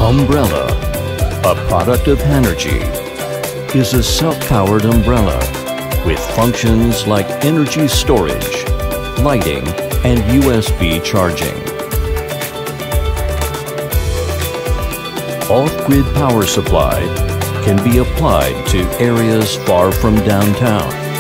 Humbrella, a product of Hanergy, is a self-powered umbrella with functions like energy storage, lighting, and USB charging. Off-grid power supply can be applied to areas far from downtown.